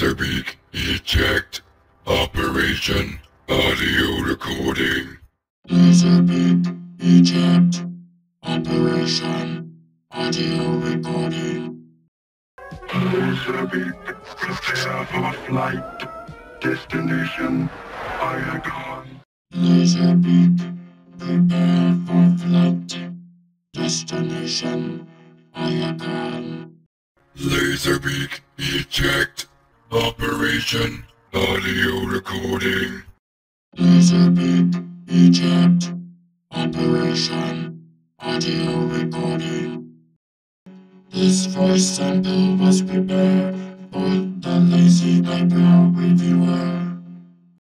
Laserbeak eject. Operation audio recording. Laserbeak eject. Operation audio recording. Laserbeak prepare for flight. Destination Iacon. Laserbeak prepare for flight. Destination Iacon. Laserbeak eject. Operation audio recording. Laserbeak eject. Operation audio recording. This voice sample was prepared for the Lazy Eyebrow Reviewer.